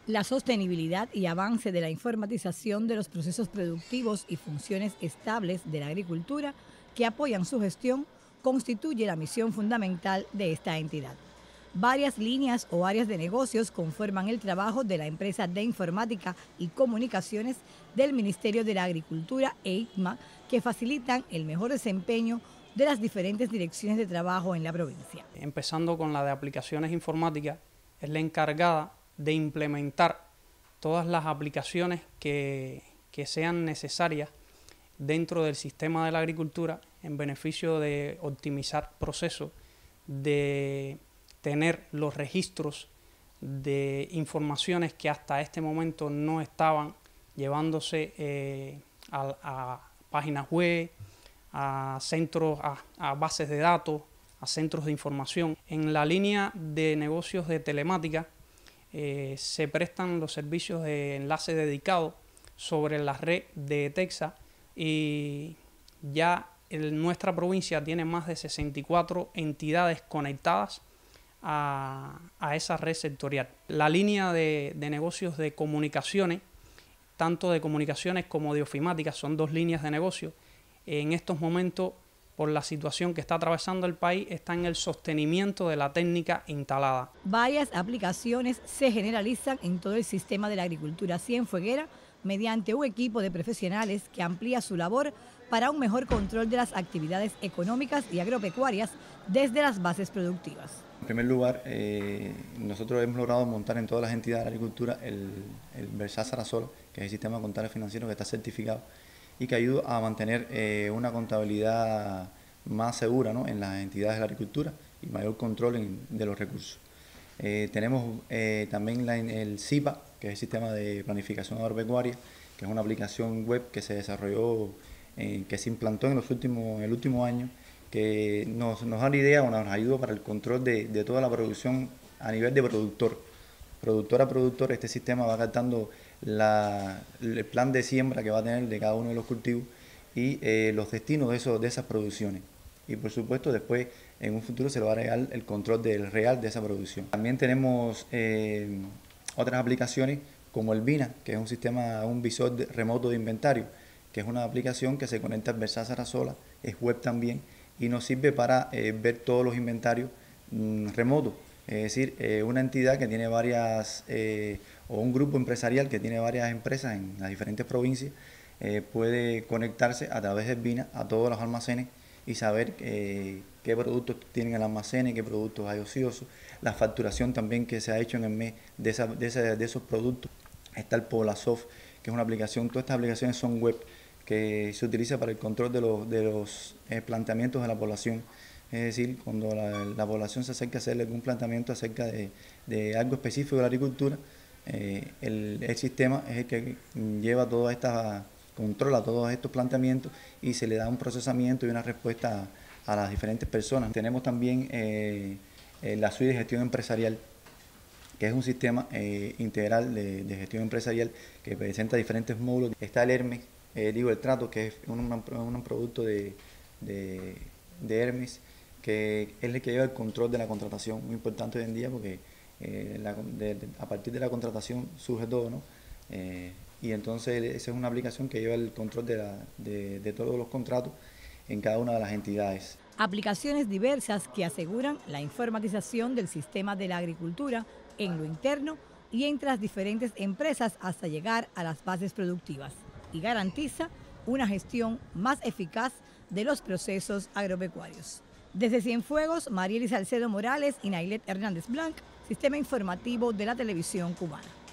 La sostenibilidad y avance de la informatización de los procesos productivos y funciones estables de la agricultura que apoyan su gestión constituye la misión fundamental de esta entidad. Varias líneas o áreas de negocios conforman el trabajo de la empresa de informática y comunicaciones del Ministerio de la Agricultura e ICMA que facilitan el mejor desempeño de las diferentes direcciones de trabajo en la provincia. Empezando con la de aplicaciones informáticas, es la encargada de implementar todas las aplicaciones que sean necesarias dentro del sistema de la agricultura en beneficio de optimizar procesos, de tener los registros de informaciones que hasta este momento no estaban llevándose a páginas web, a centros, a bases de datos, a centros de información. En la línea de negocios de telemática se prestan los servicios de enlace dedicado sobre la red de Texas y ya nuestra provincia tiene más de 64 entidades conectadas a esa red sectorial. La línea de negocios de comunicaciones, tanto de comunicaciones como de ofimática, son dos líneas de negocio. En estos momentos, por la situación que está atravesando el país, está en el sostenimiento de la técnica instalada. Varias aplicaciones se generalizan en todo el sistema de la agricultura cienfueguera mediante un equipo de profesionales que amplía su labor para un mejor control de las actividades económicas y agropecuarias desde las bases productivas. En primer lugar, nosotros hemos logrado montar en todas las entidades de la agricultura el Versar Sarasola, que es el sistema contable financiero que está certificado y que ayuda a mantener una contabilidad más segura, ¿no?, en las entidades de la agricultura y mayor control de los recursos. Tenemos también el SIPA, que es el sistema de planificación agropecuaria, que es una aplicación web que se desarrolló, que se implantó en el último año, que nos da la idea o nos ayuda para el control de toda la producción a nivel de productor a productor. Este sistema va captando el plan de siembra que va a tener de cada uno de los cultivos y los destinos de esas producciones. Y por supuesto después en un futuro se le va a agregar el control del real de esa producción. También tenemos otras aplicaciones como el VINA, que es un visor remoto de inventario, que es una aplicación que se conecta al Versar Sarasola, es web también, y nos sirve para ver todos los inventarios remotos. Es decir, una entidad que tiene varias, o un grupo empresarial que tiene varias empresas en las diferentes provincias, puede conectarse a través del VINA a todos los almacenes y saber qué productos tienen en el almacén, qué productos hay ociosos, la facturación también que se ha hecho en el mes de esos productos. Está el Poblasoft, que es una aplicación, todas estas aplicaciones son web, que se utiliza para el control de los planteamientos de la población. Es decir, cuando la población se acerca a hacerle algún planteamiento acerca de algo específico de la agricultura, el sistema es el que controla todos estos planteamientos y se le da un procesamiento y una respuesta a las diferentes personas. Tenemos también la suite de gestión empresarial, que es un sistema integral de gestión empresarial que presenta diferentes módulos. Está el Hermes, el Trato, que es un producto de Hermes, que es el que lleva el control de la contratación, muy importante hoy en día porque a partir de la contratación surge todo, ¿no? Y entonces esa es una aplicación que lleva el control de todos los contratos en cada una de las entidades. Aplicaciones diversas que aseguran la informatización del sistema de la agricultura en lo interno y entre las diferentes empresas hasta llegar a las bases productivas y garantiza una gestión más eficaz de los procesos agropecuarios. Desde Cienfuegos, Marieli Salcedo Morales y Nailet Hernández Blanc, Sistema Informativo de la Televisión Cubana.